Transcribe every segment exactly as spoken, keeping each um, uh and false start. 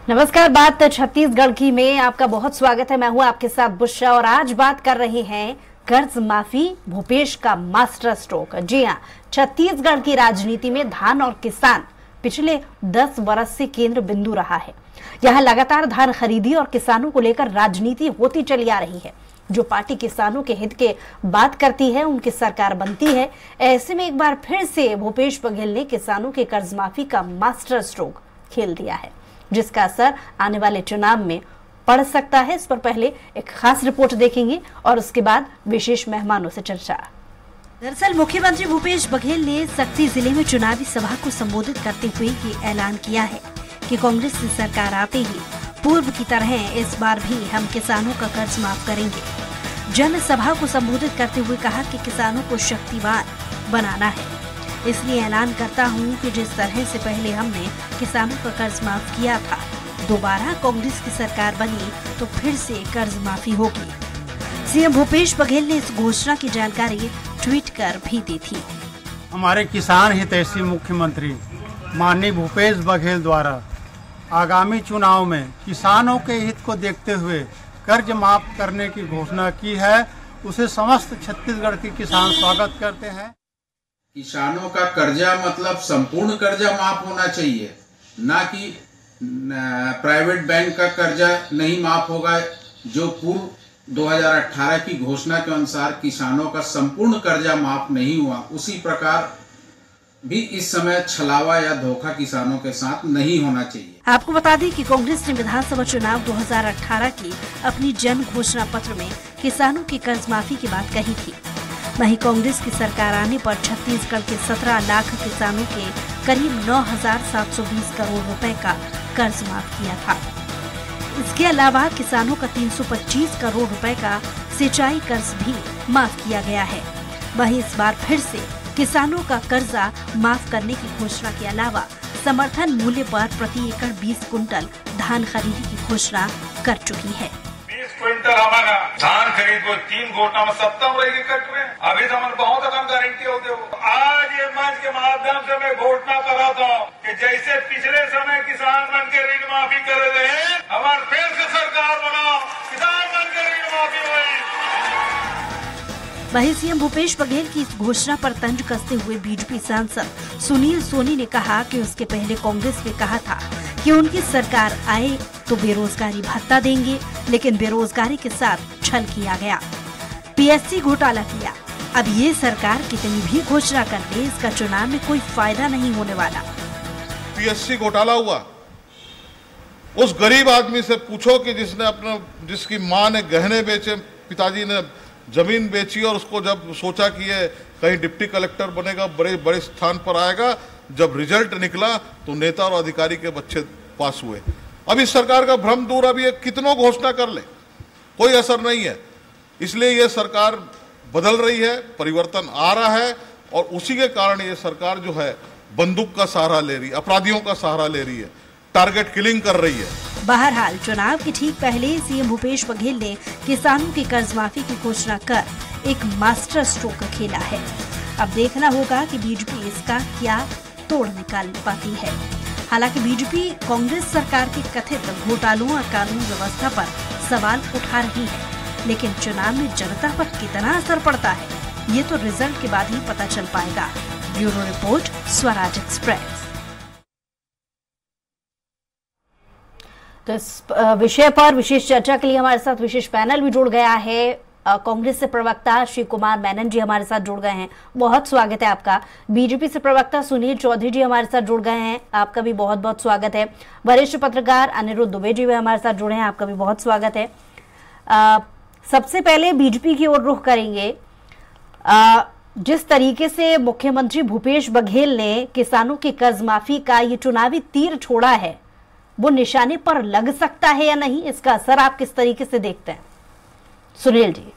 नमस्कार, बात छत्तीसगढ़ की में आपका बहुत स्वागत है। मैं हूं आपके साथ बुशरा और आज बात कर रहे हैं कर्ज माफी भूपेश का मास्टर स्ट्रोक। जी हां, छत्तीसगढ़ की राजनीति में धान और किसान पिछले दस वर्ष से केंद्र बिंदु रहा है। यहां लगातार धान खरीदी और किसानों को लेकर राजनीति होती चली आ रही है। जो पार्टी किसानों के हित के बात करती है उनकी सरकार बनती है। ऐसे में एक बार फिर से भूपेश बघेल ने किसानों के कर्ज माफी का मास्टर स्ट्रोक खेल दिया है, जिसका असर आने वाले चुनाव में पड़ सकता है। इस पर पहले एक खास रिपोर्ट देखेंगे और उसके बाद विशेष मेहमानों से चर्चा। दरअसल मुख्यमंत्री भूपेश बघेल ने सक्ती जिले में चुनावी सभा को संबोधित करते हुए ये ऐलान किया है कि कांग्रेस की सरकार आते ही पूर्व की तरह इस बार भी हम किसानों का कर्ज माफ करेंगे। जनसभा को संबोधित करते हुए कहा कि किसानों को शक्तिवान बनाना है, इसलिए ऐलान करता हूं कि जिस तरह से पहले हमने किसानों का कर्ज माफ किया था, दोबारा कांग्रेस की सरकार बनी तो फिर से कर्ज माफी होगी। सीएम भूपेश बघेल ने इस घोषणा की जानकारी ट्वीट कर भी दी थी। हमारे किसान हितैषी मुख्यमंत्री माननीय भूपेश बघेल द्वारा आगामी चुनाव में किसानों के हित को देखते हुए कर्ज माफ करने की घोषणा की है, उसे समस्त छत्तीसगढ़ के किसान स्वागत करते हैं। किसानों का कर्जा मतलब संपूर्ण कर्जा माफ होना चाहिए, ना कि प्राइवेट बैंक का कर्जा नहीं माफ होगा। जो पूर्व दो हज़ार अठारह की घोषणा के अनुसार किसानों का संपूर्ण कर्जा माफ नहीं हुआ, उसी प्रकार भी इस समय छलावा या धोखा किसानों के साथ नहीं होना चाहिए। आपको बता दें कि कांग्रेस ने विधानसभा चुनाव दो हज़ार अठारह की अपनी जन घोषणा पत्र में किसानों की कर्ज माफी की बात कही थी। वहीं कांग्रेस की सरकार आने पर छत्तीसगढ़ के सत्रह लाख किसानों के करीब नौ हजार सात सौ बीस करोड़ रुपए का कर्ज माफ किया था। इसके अलावा किसानों का तीन सौ पच्चीस करोड़ रुपए का सिंचाई कर्ज भी माफ किया गया है। वहीं इस बार फिर से किसानों का कर्जा माफ करने की घोषणा के अलावा समर्थन मूल्य पर प्रति एकड़ बीस कुंटल धान खरीदी की घोषणा कर चुकी है। बीस क्विंटल हमारा धान खरीद को तीन गोटा में सप्तम रह कट रहे अभी तो हमारे बहुत कम गारंटी होते हो। आज ये मंच के माध्यम से मैं घोषणा करा था कि जैसे पिछले समय किसान मन के ऋण माफी कर रहे हैं, हमारे फिर से सरकार बनाओ, किसान मन के ऋण माफी हुई। वहीं सीएम भूपेश बघेल की इस घोषणा पर तंज कसते हुए बीजेपी सांसद सुनील सोनी ने कहा कि उसके पहले कांग्रेस ने कहा था कि उनकी सरकार आए तो बेरोजगारी भत्ता देंगे, लेकिन बेरोजगारी के साथ छल किया गया, पीएससी घोटाला किया। अब ये सरकार कितनी भी घोषणा कर ले, इसका चुनाव में कोई फायदा नहीं होने वाला। पीएससी घोटाला हुआ, उस गरीब आदमी से पूछो कि जिसने अपना जिसकी माँ ने गहने बेचे, पिताजी ने जमीन बेची और उसको जब सोचा कि ये कहीं डिप्टी कलेक्टर बनेगा, बड़े बड़े स्थान पर आएगा, जब रिजल्ट निकला तो नेता और अधिकारी के बच्चे पास हुए। अब इस सरकार का भ्रम दूर, अब ये कितनों घोषणा कर ले कोई असर नहीं है। इसलिए ये सरकार बदल रही है, परिवर्तन आ रहा है और उसी के कारण ये सरकार जो है बंदूक का सहारा ले रही है, अपराधियों का सहारा ले रही है, टारगेट किलिंग कर रही है। बहरहाल चुनाव के ठीक पहले सीएम भूपेश बघेल ने किसानों की कर्ज माफी की घोषणा कर एक मास्टर स्ट्रोक खेला है। अब देखना होगा कि बीजेपी इसका क्या तोड़ निकाल पाती है। हालांकि बीजेपी कांग्रेस सरकार के कथित घोटालों और कानून व्यवस्था पर सवाल उठा रही है, लेकिन चुनाव में जनता पर कितना असर पड़ता है, ये तो रिजल्ट के बाद ही पता चल पाएगा। Bureau report, Swaraj express. तो इस विषय पर विशेष चर्चा के लिए हमारे साथ विशेष पैनल भी जुड़ गया है। कांग्रेस से प्रवक्ता श्री कुमार मेनन जी हमारे साथ जुड़ गए हैं, बहुत स्वागत है आपका। बीजेपी से प्रवक्ता सुनील चौधरी जी हमारे साथ जुड़ गए हैं, आपका भी बहुत बहुत स्वागत है। वरिष्ठ पत्रकार अनिरुद्ध दुबे जी भी हमारे साथ जुड़े हैं, आपका भी बहुत स्वागत है। आ, सबसे पहले बीजेपी की ओर रुख करेंगे। आ, जिस तरीके से मुख्यमंत्री भूपेश बघेल ने किसानों की कर्ज माफी का ये चुनावी तीर छोड़ा है, वो निशाने पर लग सकता है या नहीं, इसका असर आप किस तरीके से देखते हैं? सुनील जी।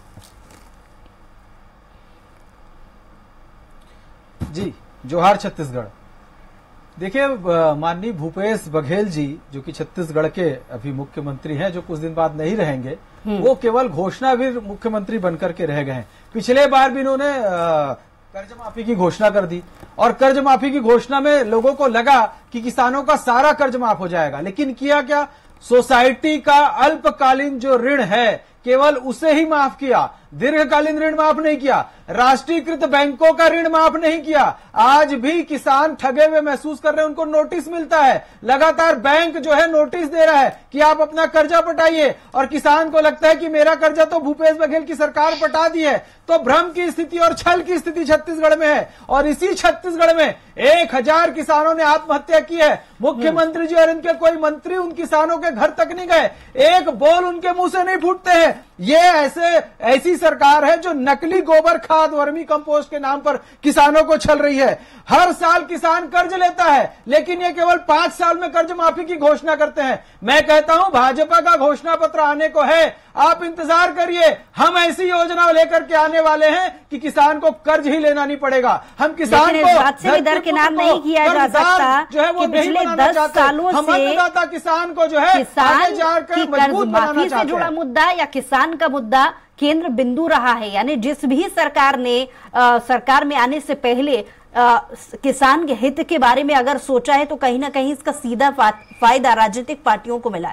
जी, जोहार छत्तीसगढ़। देखिए, माननीय भूपेश बघेल जी जो कि छत्तीसगढ़ के अभी मुख्यमंत्री हैं, जो कुछ दिन बाद नहीं रहेंगे, वो केवल घोषणावीर मुख्यमंत्री बनकर के रह गए हैं। पिछले बार भी इन्होंने कर्ज माफी की घोषणा कर दी और कर्ज माफी की घोषणा में लोगों को लगा कि किसानों का सारा कर्ज माफ हो जाएगा, लेकिन किया क्या? सोसाइटी का अल्पकालीन जो ऋण है केवल उसे ही माफ किया, दीर्घकालीन ऋण माफ नहीं किया, राष्ट्रीयकृत बैंकों का ऋण माफ नहीं किया। आज भी किसान ठगे हुए महसूस कर रहे हैं, उनको नोटिस मिलता है, लगातार बैंक जो है नोटिस दे रहा है कि आप अपना कर्जा पटाइए, और किसान को लगता है कि मेरा कर्जा तो भूपेश बघेल की सरकार पटा दी है। तो भ्रम की स्थिति और छल की स्थिति छत्तीसगढ़ में है, और इसी छत्तीसगढ़ में एक हजार किसानों ने आत्महत्या की है। मुख्यमंत्री जी और इनके कोई मंत्री उन किसानों के घर तक नहीं गए, एक बोल उनके मुंह से नहीं फूटते हैं। ये ऐसे ऐसी सरकार है जो नकली गोबर खाद, वर्मी कंपोस्ट के नाम पर किसानों को छल रही है। हर साल किसान कर्ज लेता है, लेकिन ये केवल पांच साल में कर्ज माफी की घोषणा करते हैं। मैं कहता हूं भाजपा का घोषणा पत्र आने को है, आप इंतजार करिए, हम ऐसी योजना लेकर के आने वाले हैं कि किसान को कर्ज ही लेना नहीं पड़ेगा। हम किसान को बात से भी दरकिनार नहीं किया जा सकता जो है वो पिछले दस सालों हम से अन्नदाता किसान को जो है किसान जाकर की कर्ज माफी से जुड़ा हैं। मुद्दा या किसान का मुद्दा केंद्र बिंदु रहा है। यानी जिस भी सरकार ने आ, सरकार में आने से पहले आ, किसान के हित के बारे में अगर सोचा है तो कहीं ना कहीं इसका सीधा फा, फायदा राजनीतिक पार्टियों को मिला है,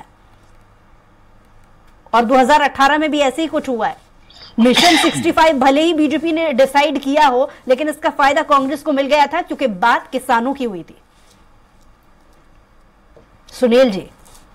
और दो हज़ार अठारह में भी ऐसे ही कुछ हुआ है। मिशन पैंसठ भले ही बीजेपी ने डिसाइड किया हो, लेकिन इसका फायदा कांग्रेस को मिल गया था क्योंकि बात किसानों की हुई थी। सुनील जी।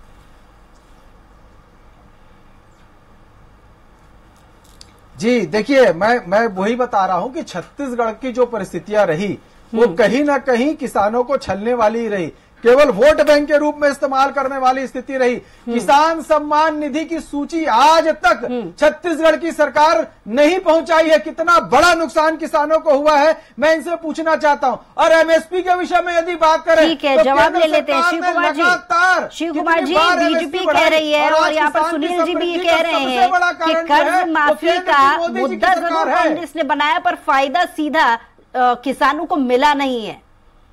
जी देखिए, मैं मैं वही बता रहा हूं कि छत्तीसगढ़ की जो परिस्थितियां रही वो कहीं ना कहीं किसानों को छलने वाली ही रही, केवल वोट बैंक के रूप में इस्तेमाल करने वाली स्थिति रही। किसान सम्मान निधि की सूची आज तक छत्तीसगढ़ की सरकार नहीं पहुंचाई है। कितना बड़ा नुकसान किसानों को हुआ है, मैं इनसे पूछना चाहता हूं। और एमएसपी के विषय में यदि बात करें, ठीक है, तो जवाब ले लेते हैं। सरकार शिव ने कुमार जी, लगातार शिव कुमार जी, कितनी बार बीजेपी एमएसपी कह रही है बढ़ाई, और यहाँ पर किसान की सुनील जी भी ये समृद्धि कह का रहे सबसे हैं बड़ा कि कारण जो है, कर्ज वो माफी केंद्र का की मोदी जी की मुद्दा सरकार जरूर है। कांग्रेस ने बनाया, पर फायदा सीधा अ, किसानों को मिला नहीं है।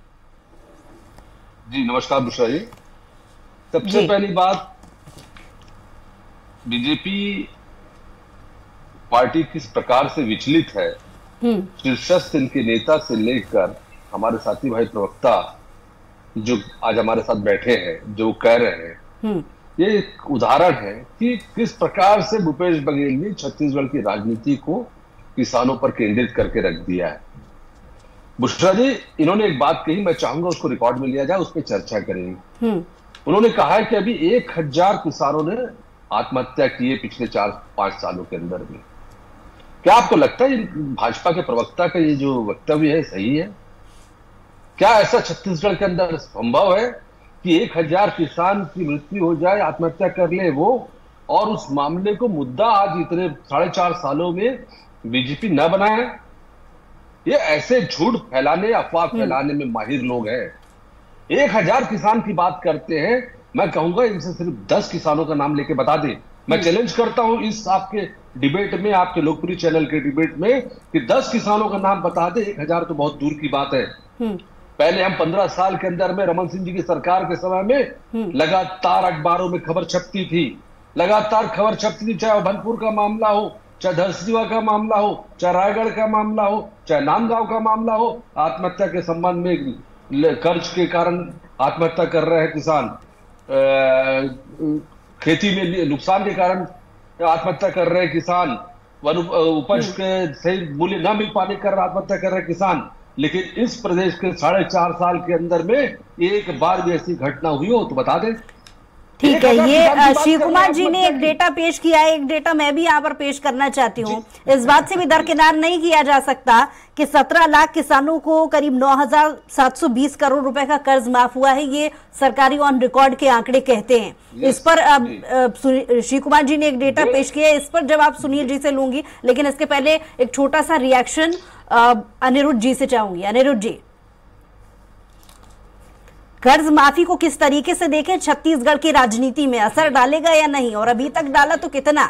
जी नमस्कार बुशरा जी। सबसे जी। पहली बात, बीजेपी पार्टी किस प्रकार से विचलित है, शीर्षस्थ इनके नेता से लेकर हमारे साथी भाई प्रवक्ता जो आज हमारे साथ बैठे हैं, जो कह रहे हैं, ये एक उदाहरण है कि किस प्रकार से भूपेश बघेल ने छत्तीसगढ़ की राजनीति को किसानों पर केंद्रित करके रख दिया है। बुशरा जी, इन्होंने एक बात कही, मैं चाहूंगा उसको रिकॉर्ड में लिया जाए, उस पर चर्चा करेंगे। उन्होंने कहा है कि अभी एक हजार किसानों ने आत्महत्या की है पिछले चार पांच सालों के अंदर में। क्या आपको लगता है भाजपा के प्रवक्ता का ये जो वक्तव्य है सही है? क्या ऐसा छत्तीसगढ़ के अंदर संभव है कि एक हजार किसान की मृत्यु हो जाए, आत्महत्या कर ले वो, और उस मामले को मुद्दा आज इतने साढ़े चार सालों में बीजेपी न बनाए? ये ऐसे झूठ फैलाने, अफवाह फैलाने में माहिर लोग हैं। एक हजार किसान की बात करते हैं, मैं कहूंगा इनसे सिर्फ दस किसानों का नाम लेके बता दें। मैं चैलेंज करता हूं इस आपके डिबेट में, आपके लोकप्रिय चैनल के डिबेट में, कि दस किसानों का नाम बता दे। एक हजार तो बहुत दूर की बात है। पहले हम पंद्रह साल के अंदर में रमन सिंह जी की सरकार के समय में लगातार अखबारों में खबर छपती थी, लगातार खबर छपती थी, चाहे भनपुर का मामला हो, चाहे धरसीवा का मामला हो, चाहे रायगढ़ का मामला हो, चाहे नांदगांव का मामला हो, आत्महत्या के संबंध में, कर्ज के कारण आत्महत्या कर रहे हैं किसान, खेती में नुकसान के कारण आत्महत्या कर रहे हैं किसान, उपज के सही मूल्य न मिल पाने के कारण आत्महत्या कर रहे हैं किसान। लेकिन इस प्रदेश के साढ़े चार साल के अंदर में एक बार भी ऐसी घटना हुई हो तो बता दें। ठीक है, ये शिव कुमार जी ने एक डेटा पेश किया है, एक डेटा मैं भी यहाँ पर पेश करना चाहती हूँ। इस बात से भी दरकिनार नहीं किया जा सकता कि सत्रह लाख किसानों को करीब नौ हजार सात सौ बीस करोड़ रुपए का कर्ज माफ हुआ है। ये सरकारी ऑन रिकॉर्ड के आंकड़े कहते हैं। इस पर अब शिव कुमार जी ने एक डेटा पेश किया है, इस पर जवाब सुनील जी से लूंगी, लेकिन इसके पहले एक छोटा सा रिएक्शन अनिरुद्ध जी से चाहूंगी। अनिरुद्ध जी, कर्ज माफी को किस तरीके से देखें, छत्तीसगढ़ की राजनीति में असर डालेगा या नहीं, और अभी तक डाला तो कितना?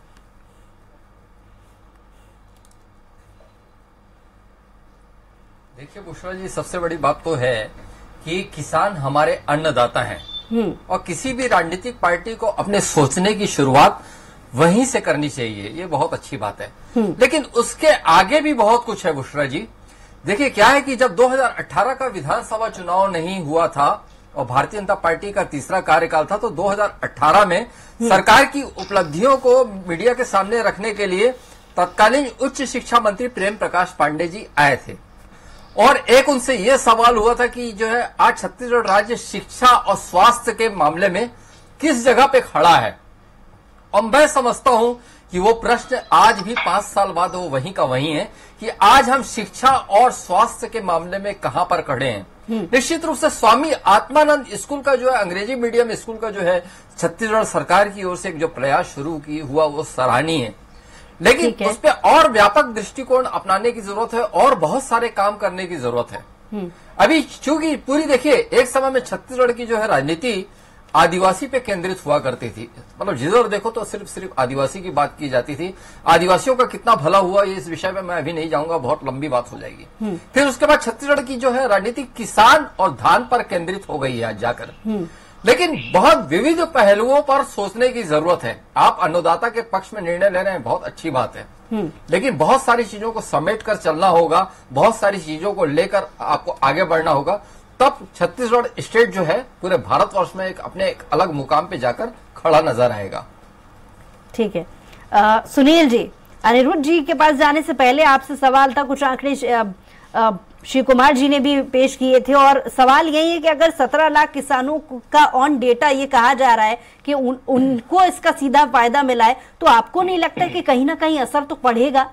देखिए बुशरा जी, सबसे बड़ी बात तो है कि किसान हमारे अन्नदाता हैं, और किसी भी राजनीतिक पार्टी को अपने सोचने की शुरुआत वहीं से करनी चाहिए। ये बहुत अच्छी बात है, लेकिन उसके आगे भी बहुत कुछ है बुशरा जी। देखिए क्या है कि जब दो हज़ार अठारह का विधानसभा चुनाव नहीं हुआ था और भारतीय जनता पार्टी का तीसरा कार्यकाल था, तो दो हज़ार अठारह में सरकार की उपलब्धियों को मीडिया के सामने रखने के लिए तत्कालीन उच्च शिक्षा मंत्री प्रेम प्रकाश पांडे जी आए थे और एक उनसे यह सवाल हुआ था कि जो है आज छत्तीसगढ़ राज्य शिक्षा और स्वास्थ्य के मामले में किस जगह पे खड़ा है। और मैं समझता हूं कि वो प्रश्न आज भी पांच साल बाद वो वहीं का वहीं है कि आज हम शिक्षा और स्वास्थ्य के मामले में कहां पर खड़े हैं। निश्चित रूप से स्वामी आत्मानंद स्कूल का जो है अंग्रेजी मीडियम स्कूल का जो है छत्तीसगढ़ सरकार की ओर से जो प्रयास शुरू की हुआ वो सराहनीय है, लेकिन उस पर और व्यापक दृष्टिकोण अपनाने की जरूरत है और बहुत सारे काम करने की जरूरत है। अभी चूंकि पूरी देखिए एक समय में छत्तीसगढ़ की जो है राजनीति आदिवासी पे केंद्रित हुआ करती थी, मतलब जिधर देखो तो सिर्फ सिर्फ आदिवासी की बात की जाती थी। आदिवासियों का कितना भला हुआ ये इस विषय में मैं अभी नहीं जाऊंगा, बहुत लंबी बात हो जाएगी। फिर उसके बाद छत्तीसगढ़ की जो है राजनीति किसान और धान पर केंद्रित हो गई है आज जाकर, लेकिन बहुत विविध पहलुओं पर सोचने की जरूरत है। आप अन्नदाता के पक्ष में निर्णय ले रहे हैं, बहुत अच्छी बात है, लेकिन बहुत सारी चीजों को समेट कर चलना होगा, बहुत सारी चीजों को लेकर आपको आगे बढ़ना होगा, तब छत्तीसगढ़ स्टेट जो है पूरे भारतवर्ष में एक अपने एक अलग मुकाम पे जाकर खड़ा नजर आएगा। ठीक है, आ, सुनील जी, अनिरुद्ध जी के पास जाने से पहले आपसे सवाल था, कुछ आंकड़े श्री कुमार जी ने भी पेश किए थे और सवाल यही है कि अगर सत्रह लाख किसानों का ऑन डेटा ये कहा जा रहा है कि उन, उनको इसका सीधा फायदा मिला है, तो आपको नहीं लगता कि कहीं ना कहीं असर तो पड़ेगा?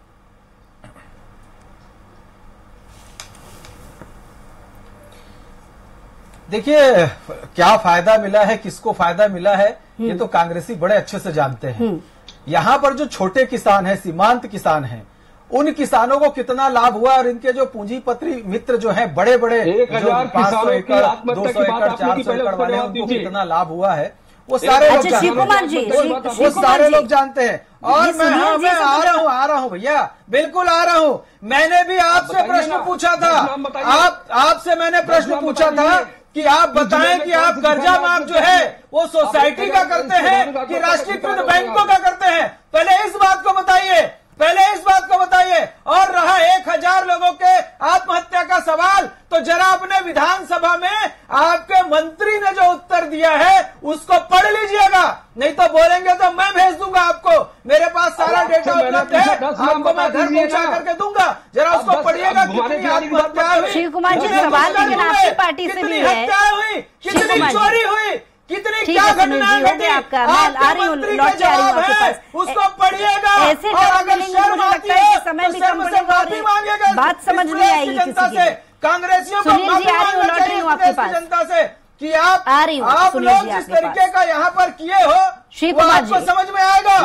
देखिए क्या फायदा मिला है, किसको फायदा मिला है, ये तो कांग्रेसी बड़े अच्छे से जानते हैं। यहाँ पर जो छोटे किसान हैं, सीमांत किसान हैं, उन किसानों को कितना लाभ हुआ और इनके जो पूंजीपति मित्र जो हैं बड़े बड़े जो पांच सौ एकड़ दो सौ एकड़ चार सौ एकड़ वाले उनको कितना लाभ हुआ है वो सारे लोग जानते हैं, वो सारे लोग जानते हैं। और मैं हाँ मैं आ रहा हूँ आ रहा हूँ भैया, बिल्कुल आ रहा हूँ। मैंने भी आपसे प्रश्न पूछा था, आप आपसे मैंने प्रश्न पूछा था कि आप बताएं कि आप कर्जा माफ जो है वो सोसाइटी का करते हैं कि राष्ट्रीयकृत बैंकों का करते हैं। पहले इस बात को बताइए, पहले इस बात को बताइए। और रहा एक हजार लोगों के आत्महत्या का सवाल, तो जरा अपने विधानसभा में आपके मंत्री ने जो उत्तर दिया है उसको पढ़ लीजिएगा, नहीं तो बोलेंगे तो मैं भेज दूंगा आपको। मेरे पास सारा डेटा उपलब्ध है, आपको मैं घर पहुंचा करके दूंगा, जरा उसको पढ़िएगा। कितनी आत्महत्या हुई, श्री कुमार जी, सवाल लेकिन आपकी पार्टी से भी है, हत्या हुई, कितनी चोरी हुई, कितनी क्या घटनाएं घटी, आपका आ रही हूँ, लौट के आ रही हूँ आपके पास, उसको पढ़िएगा। ऐसे जवाब देने में मुझे लगता है कि समय भी कम पड़ेगा और बात समझ नहीं आएगी किसी की। कांग्रेसियों को सुनील जी, आ रही हूँ, लौट रही हूँ आपके पास जनता से कि आप आ रही हूँ, आप लोग जिस तरीके का यहाँ पर किए हो श्री वो कुमार आपको जी समझ में आएगा।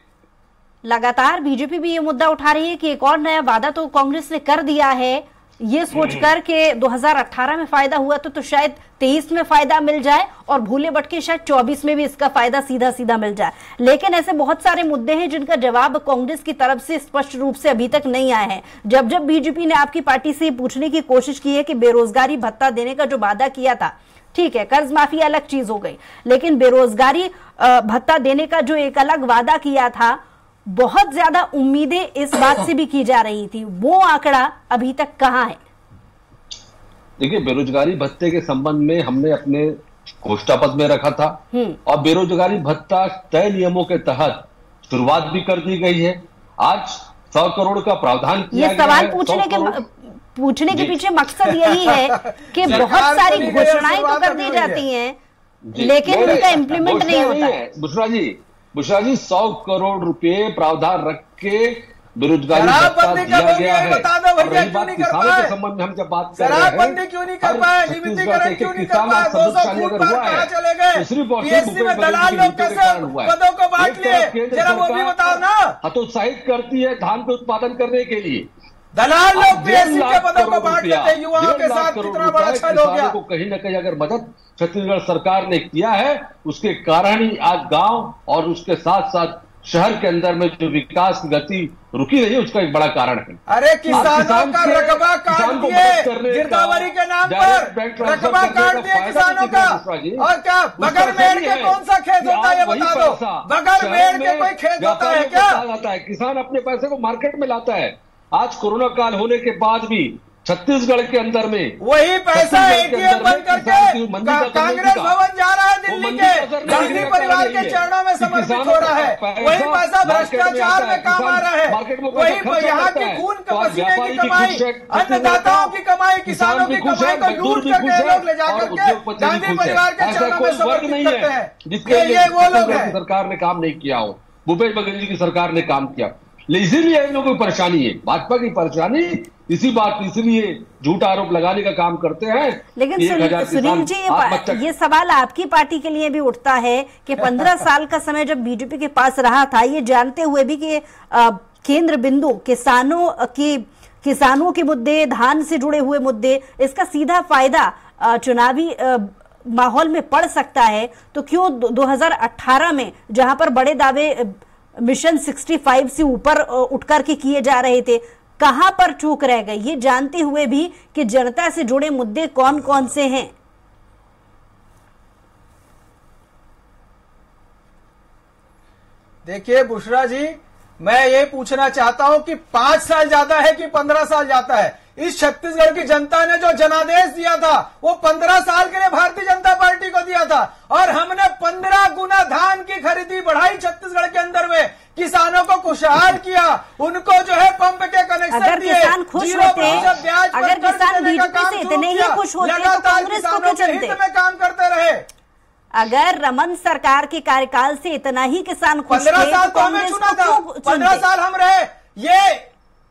लगातार बीजेपी भी ये मुद्दा उठा रही है कि एक और नया वादा तो कांग्रेस ने कर दिया है, ये सोचकर के दो हज़ार अठारह में फायदा हुआ तो, तो शायद तेईस में फायदा मिल जाए और भूले भटके शायद चौबीस में भी इसका फायदा सीधा सीधा मिल जाए। लेकिन ऐसे बहुत सारे मुद्दे हैं जिनका जवाब कांग्रेस की तरफ से स्पष्ट रूप से अभी तक नहीं आए हैं। जब जब बीजेपी ने आपकी पार्टी से पूछने की कोशिश की है कि बेरोजगारी भत्ता देने का जो वादा किया था, ठीक है, कर्ज माफी अलग चीज हो गई, लेकिन बेरोजगारी भत्ता देने का जो एक अलग वादा किया था, बहुत ज्यादा उम्मीदें इस बात से भी की जा रही थी, वो आंकड़ा अभी तक कहां है? देखिए, बेरोजगारी भत्ते के संबंध में हमने अपने घोषणा पत्र में रखा था और बेरोजगारी भत्ता तय नियमों के तहत शुरुआत भी कर दी गई है। आज सौ करोड़ का प्रावधान किया ये सवाल पूछने के पूछने के पीछे मकसद यही है कि बहुत सारी घोषणाएं तो कर दी जाती हैं, लेकिन उनका इम्प्लीमेंट नहीं होता है। बुशरा जी बुशरा जी सौ करोड़ रुपए प्रावधान रख के बेरोजगारी भत्ता दिया गया है। बता दो भैया, क्यों नहीं कर पाए? के संबंध में हम जब बात कर रहे हैं, शराबबंदी क्यों नहीं कर पाए? नियमितीकरण क्यों नहीं कर पाए? दो सौ फुट पर कहां चले गए? पीएससी में दलाल लोग कैसे पदों को बांट लिए, जरा वो भी बताओ ना। हतोत्साहित करती है धान के उत्पादन करने के लिए, दलाल लोग पीएससी के पदों को बांट लेते, युवाओं के साथ कितना बड़ा छल हो गया। को कहीं न कहीं अगर मदद छत्तीसगढ़ सरकार ने किया है, उसके कारण ही आज गांव और उसके साथ साथ शहर के अंदर में जो विकास की गति रुकी रही है, उसका एक बड़ा कारण है। अरे किसानों का रकबा काट दिए, गिरदावरी के नाम पर रकबा काट दिए किसानों का। और क्या बगैर मेड़ के कौन सा खेत होता है, ये बता दो। बगैर मेड़ के कोई खेत होता है क्या? किसान अपने पैसे को मार्केट में लाता है, आज कोरोना काल होने के बाद भी छत्तीसगढ़ के अंदर में वही पैसा एटीएम बंद करके कांग्रेस भवन जा रहा है दिल्ली के गांधी परिवार के चरणों में समर्पित हो रहा है। वही पैसा भ्रष्टाचार में काम आ रहा है। वही यहाँ की खून पसीने की कमाई, अन्नदाताओं की कमाई, किसानों की कमाई को लूट करके लोग ले जाकर के गांधी परिवार के चरणों में समर्पित करते हैं। जिसके लिए वो लोग हैं। सरकार ने काम नहीं किया हो, भूपेश बघेल जी की सरकार ने काम किया, इसीलिए इन लोगों की परेशानी है। भाजपा की परेशानी इसी बात इसलिए झूठा आरोप लगाने का काम करते हैं। लेकिन सुनील जी, ये, ये सवाल आपकी पार्टी के लिए भी उठता है कि पंद्रह साल का समय जब बीजेपी के पास रहा था, ये जानते हुए भी कि केंद्र बिंदु किसानों की किसानों के मुद्दे, धान से जुड़े हुए मुद्दे, इसका सीधा फायदा चुनावी माहौल में पड़ सकता है, तो क्यों दो हज़ार अठारह में जहां पर बड़े दावे मिशन पैंसठ से ऊपर उठकर के किए जा रहे थे, कहां पर चूक रह गए, ये जानते हुए भी कि जनता से जुड़े मुद्दे कौन कौन से हैं? देखिए बुशरा जी, मैं ये पूछना चाहता हूं कि पांच साल ज्यादा है कि पंद्रह साल ज्यादा है? इस छत्तीसगढ़ की जनता ने जो जनादेश दिया था वो पंद्रह साल के लिए भारतीय जनता पार्टी को दिया था, और हमने पंद्रह गुना धान की खरीदी बढ़ाई छत्तीसगढ़ के अंदर में, किसानों को खुशहाल किया, उनको जो है पंप के कनेक्शन दिए, किसान खुश होते, अगर किसान बीजेपी से इतने ही खुश होते तो कांग्रेस को क्यों चुनते? में काम करते रहे। अगर रमन सरकार के कार्यकाल से इतना ही किसान खुश थे पंद्रह साल तो हमें चुना था, पंद्रह साल हम रहे। ये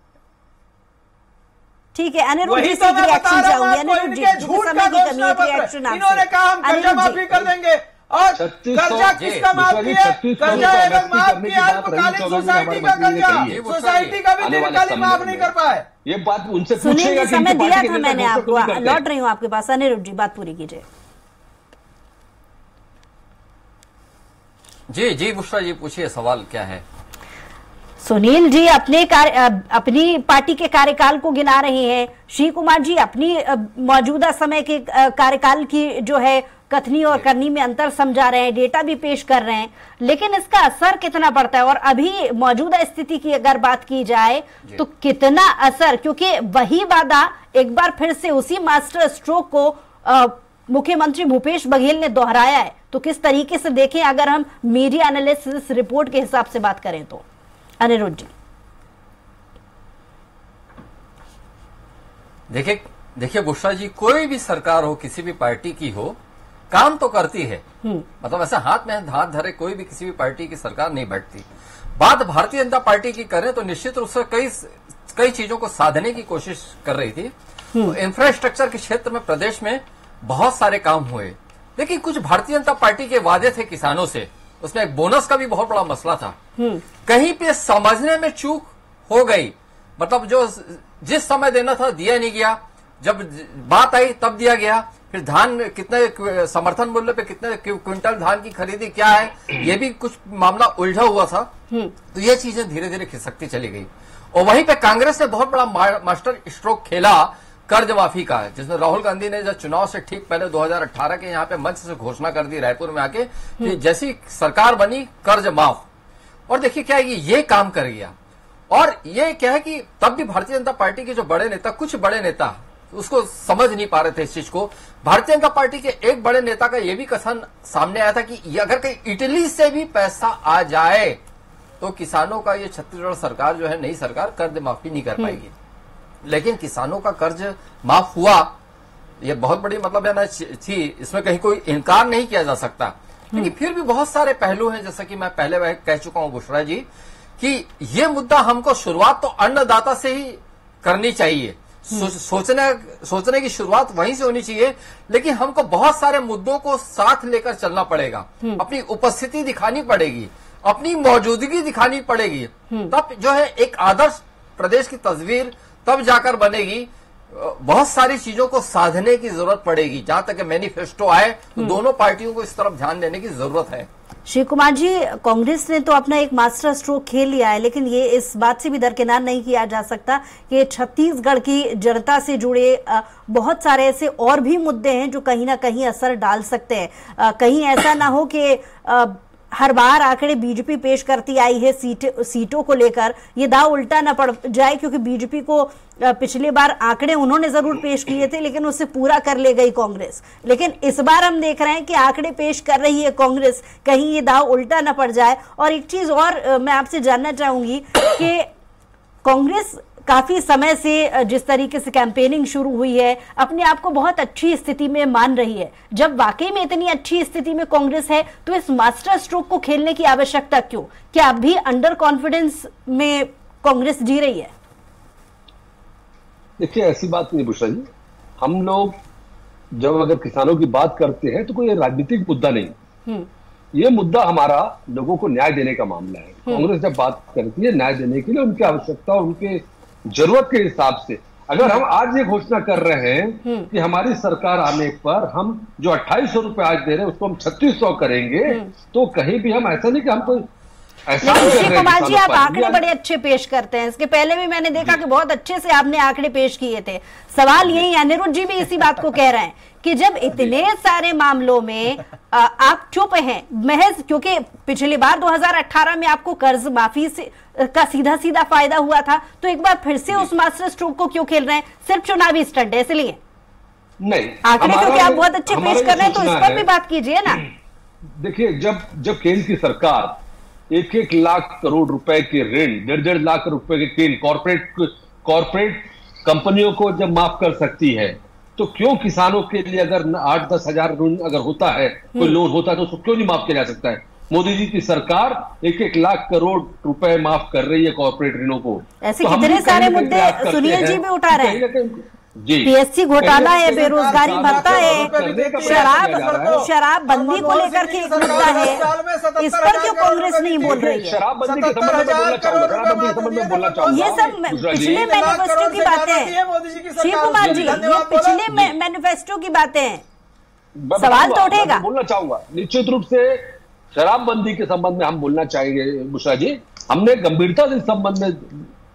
ठीक है, अनिरुद्ध जी से रिएक्शन चाहूंगी। अनिरुद्ध जी, समय की कमी है, रिएक्शन आपसे। इन्होंने कहा हम कर्जा माफी कर देंगे, और कर्जा किसका माफ किया? कर्जा एवं माफ किया अल्पकालीन सोसाइटी का कर्जा, सोसाइटी का भी दीर्घकालीन माफ नहीं कर पाए। ये बात उनसे सुनील जी, समय दिया था मैंने आपको, लौट रही हूँ आपके पास। अनिरुद्ध जी, बात पूरी कीजिए। जी जी बुशरा जी, पूछिए, सवाल क्या है? सुनील जी अपने कार्य अपनी पार्टी के कार्यकाल को गिना रहे हैं, श्री कुमार जी अपनी मौजूदा समय के कार्यकाल की जो है कथनी और करनी में अंतर समझा रहे हैं, डेटा भी पेश कर रहे हैं, लेकिन इसका असर कितना पड़ता है? और अभी मौजूदा स्थिति की अगर बात की जाए तो कितना असर, क्योंकि वही वादा एक बार फिर से उसी मास्टर स्ट्रोक को मुख्यमंत्री भूपेश बघेल ने दोहराया है, तो किस तरीके से देखें अगर हम मीडिया एनालिसिस रिपोर्ट के हिसाब से बात करें तो? अनिरुद्ध जी, देखिए देखिए बुशरा जी, कोई भी सरकार हो, किसी भी पार्टी की हो, काम तो करती है। मतलब ऐसा हाथ में हाथ धरे कोई भी किसी भी पार्टी की सरकार नहीं बैठती। बात भारतीय जनता पार्टी की करें तो निश्चित रूप से कई कई चीजों को साधने की कोशिश कर रही थी। तो इंफ्रास्ट्रक्चर के क्षेत्र में प्रदेश में बहुत सारे काम हुए, लेकिन कुछ भारतीय जनता पार्टी के वादे थे किसानों से, उसमें एक बोनस का भी बहुत बड़ा मसला था। कहीं पे समझने में चूक हो गई, मतलब जो जिस समय देना था दिया नहीं गया, जब बात आई तब दिया गया। फिर धान कितने समर्थन मूल्य पे कितने क्विंटल धान की खरीदी क्या है, ये भी कुछ मामला उलझा हुआ था। तो ये चीजें धीरे धीरे खिसकती चली गई। और वहीं पे कांग्रेस ने बहुत बड़ा मास्टर स्ट्रोक खेला कर्ज माफी का, जिसमें राहुल गांधी ने जब चुनाव से ठीक पहले दो हज़ार अठारह के यहाँ पे मंच से घोषणा कर दी रायपुर में आके कि जैसी सरकार बनी कर्ज माफ। और देखिए क्या है कि ये काम कर गया। और ये क्या है कि तब भी भारतीय जनता पार्टी के जो बड़े नेता, कुछ बड़े नेता उसको समझ नहीं पा रहे थे इस चीज को। भारतीय जनता पार्टी के एक बड़े नेता का यह भी कथन सामने आया था कि अगर कहीं इटली से भी पैसा आ जाए तो किसानों का ये छत्तीसगढ़ सरकार जो है, नई सरकार, कर्ज माफी नहीं कर पाएगी। लेकिन किसानों का कर्ज माफ हुआ, ये बहुत बड़ी मतलब है ना थी, इसमें कहीं कोई इनकार नहीं किया जा सकता। लेकिन फिर भी बहुत सारे पहलू हैं, जैसा कि मैं पहले वह कह चुका हूं बुशरा जी, कि ये मुद्दा हमको शुरुआत तो अन्नदाता से ही करनी चाहिए। सो, सोचने सोचने की शुरुआत वहीं से होनी चाहिए, लेकिन हमको बहुत सारे मुद्दों को साथ लेकर चलना पड़ेगा, अपनी उपस्थिति दिखानी पड़ेगी, अपनी मौजूदगी दिखानी पड़ेगी, तब जो है एक आदर्श प्रदेश की तस्वीर तब जाकर बनेगी। बहुत सारी चीजों को साधने की जरूरत पड़ेगी। जहां तक मैनिफेस्टो आए तो दोनों पार्टियों को इस तरफ ध्यान देने की जरूरत है। श्री कुमार जी, कांग्रेस ने तो अपना एक मास्टर स्ट्रोक खेल लिया है, लेकिन ये इस बात से भी दरकिनार नहीं किया जा सकता कि छत्तीसगढ़ की जनता से जुड़े बहुत सारे ऐसे और भी मुद्दे हैं जो कहीं ना कहीं असर डाल सकते हैं। कहीं ऐसा ना हो कि हर बार आंकड़े बीजेपी पेश करती आई है सीट सीटों को लेकर, ये दाव उल्टा न पड़ जाए, क्योंकि बीजेपी को पिछली बार आंकड़े उन्होंने जरूर पेश किए थे लेकिन उससे पूरा कर ले गई कांग्रेस। लेकिन इस बार हम देख रहे हैं कि आंकड़े पेश कर रही है कांग्रेस, कहीं ये दाव उल्टा न पड़ जाए। और एक चीज और मैं आपसे जानना चाहूंगी कि कांग्रेस काफी समय से जिस तरीके से कैंपेनिंग शुरू हुई है, अपने आप को बहुत अच्छी स्थिति में मान रही है। जब वाकई में इतनी अच्छी स्थिति में कांग्रेस है तो इस मास्टर स्ट्रोक को खेलने की आवश्यकता क्यों? क्या अभी अंडर कॉन्फिडेंस में कांग्रेस जी रही है? देखिए, ऐसी बात नहीं बुशरा जी। हम लोग जब अगर किसानों की बात करते हैं तो कोई राजनीतिक मुद्दा नहीं, ये मुद्दा हमारा लोगों को न्याय देने का मामला है। कांग्रेस जब बात करती है न्याय देने के लिए, उनकी आवश्यकता और उनके जरूरत के हिसाब से, अगर हम आज ये घोषणा कर रहे हैं कि हमारी सरकार आने पर हम जो अट्ठाईस सौ रुपए आज दे रहे हैं उसको हम छत्तीस सौ करेंगे, तो कहीं भी हम ऐसा नहीं कि हम कोई लेकिन कुमार जी, आप आंकड़े बड़े अच्छे पेश करते हैं। इसके पहले भी मैंने देखा कि बहुत अच्छे से आपने आंकड़े पेश किए थे। सवाल यही, अनिरुद्ध जी भी इसी बात को कह रहे हैं कि जब इतने सारे मामलों में आ, आप चुप हैं महज क्योंकि पिछली बार दो हज़ार अठारह में आपको कर्ज माफी से का सीधा सीधा फायदा हुआ था, तो एक बार फिर से उस मास्टर स्ट्रोक को क्यों खेल रहे हैं? सिर्फ चुनावी स्टंट है इसलिए? नहीं, आंकड़े क्योंकि आप बहुत अच्छे पेश कर रहे हैं तो इस पर भी बात कीजिए ना। देखिए, जब जब केंद्र की सरकार एक एक लाख करोड़ रुपए के ऋण, डेढ़ डेढ़ लाख रुपए के ऋण कॉर्पोरेट कॉर्पोरेट कंपनियों को जब माफ कर सकती है, तो क्यों किसानों के लिए अगर आठ दस हजार ऋण अगर होता है, कोई लोन होता है, तो उसको क्यों नहीं माफ किया जा सकता है? मोदी जी की सरकार एक एक लाख करोड़ रुपए माफ कर रही है कॉर्पोरेट ऋणों को। ऐसे तो कितने सारे मुद्दे सुनील जी भी उठा रहे हैं। पीएससी घोटाला है, बेरोजगारी भत्ता है, शराब शराब बंदी को लेकर के एक मुद्दा है, इस पर क्यों कांग्रेस नहीं बोल रही है? शराबबंदी के संबंध में बोलना चाहूंगा शराबबंदी के संबंध में बोलना चाहूंगा ये सब पिछले मैनिफेस्टो की बातें हैं शिव कुमार जी, ये पिछले मैनिफेस्टो की बातें हैं, सवाल तो उठेगा। बोलना चाहूंगा निश्चित रूप से शराबबंदी के संबंध में हम बोलना चाहेंगे बुशरा जी। हमने गंभीरता से इस संबंध में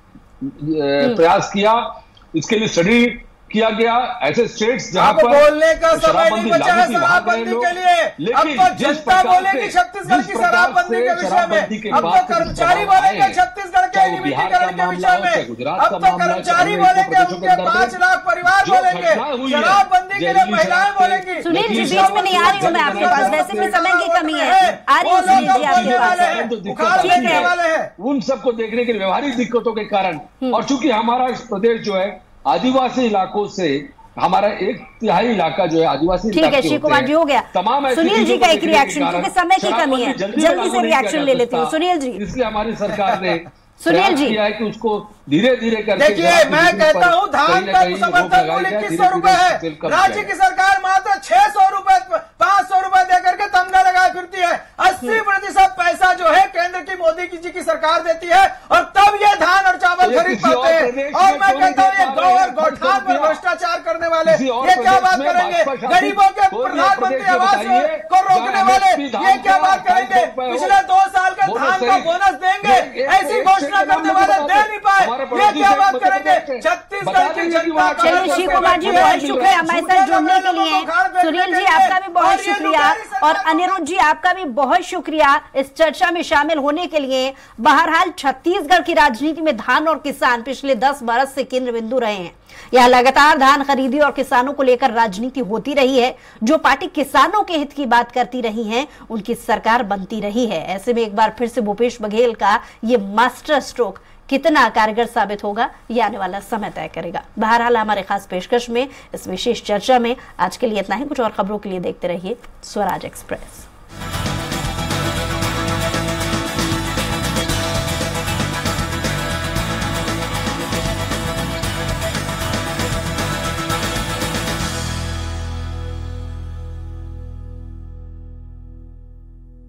प्रयास किया, इसके लिए स्टडी किया गया। ऐसे स्टेट्स जहां पर बोलने का समय नहीं बचा है शराबबंदी के लिए। अब तो जनता बोलेगी छत्तीसगढ़ की शराबबंदी के विषय में, अब तो कर्मचारी बोलेंगे छत्तीसगढ़ के निजीकरण के विषय में, अब तो कर्मचारी बोलेंगे, उनके पांच लाख परिवार बोलेंगे, शराबबंदी के लिए महिलाएं बोलेंगी। सुनील जी, बीच में नहीं आ रही हूँ मैं आपके पास, वैसे भी समय की कमी है, आ रही हूँ सुनील जी आपके पास। उन सबको देखने के व्यवहारिक दिक्कतों के कारण, और चूंकि हमारा इस प्रदेश जो है आदिवासी इलाकों से, हमारा एक तिहाई इलाका जो है आदिवासी ठीक है शिव कुमार जी, हो गया। तमाम सुनील जी का एक रिएक्शन, क्योंकि समय की कमी है, जल्दी से रिएक्शन ले लेती हूँ। सुनील जी, इसलिए हमारी सरकार ने सुनील जी किया है कि उसको धीरे धीरे करके, देखिए मैं कहता हूँ धान का समर्थन मूल्य इक्कीस सौ रुपए है, राज्य की सरकार मात्र छह सौ रुपए पांच सौ रुपए देकर के तमगा लगाए फिरती है। अस्सी प्रतिशत पैसा जो है केंद्र की मोदी जी की सरकार देती है, और तब ये धान और चावल खरीद पाते हैं। और मैं कहता हूँ ये गौ और गौठान पर भ्रष्टाचार करने वाले ये क्या बात करेंगे? गरीबों के प्रधानमंत्री आवास को रोकने वाले ये क्या बात करेंगे? पिछले दो साल के धान का बोनस देंगे, ऐसी घोषणा करने वाले दे नहीं पाए, ये क्या बात करेंगे? छत्तीसगढ़ की जनता। चलिए शिव कुमार जी, बहुत शुक्रिया हमारे साथ जुड़ने के लिए। सुनील जी आपका भी बहुत शुक्रिया, और अनिरुद्ध जी आपका भी बहुत शुक्रिया इस चर्चा में शामिल होने के लिए। बहरहाल छत्तीसगढ़ की राजनीति में धान और किसान पिछले दस बरस से केंद्र बिंदु रहे हैं। यह लगातार धान खरीदी और किसानों को लेकर राजनीति होती रही है। जो पार्टी किसानों के हित की बात करती रही है उनकी सरकार बनती रही है। ऐसे में एक बार फिर से भूपेश बघेल का ये मास्टर स्ट्रोक कितना कारगर साबित होगा, ये आने वाला समय तय करेगा। बहरहाल हमारे खास पेशकश में इस विशेष चर्चा में आज के लिए इतना ही। कुछ और खबरों के लिए देखते रहिए स्वराज एक्सप्रेस।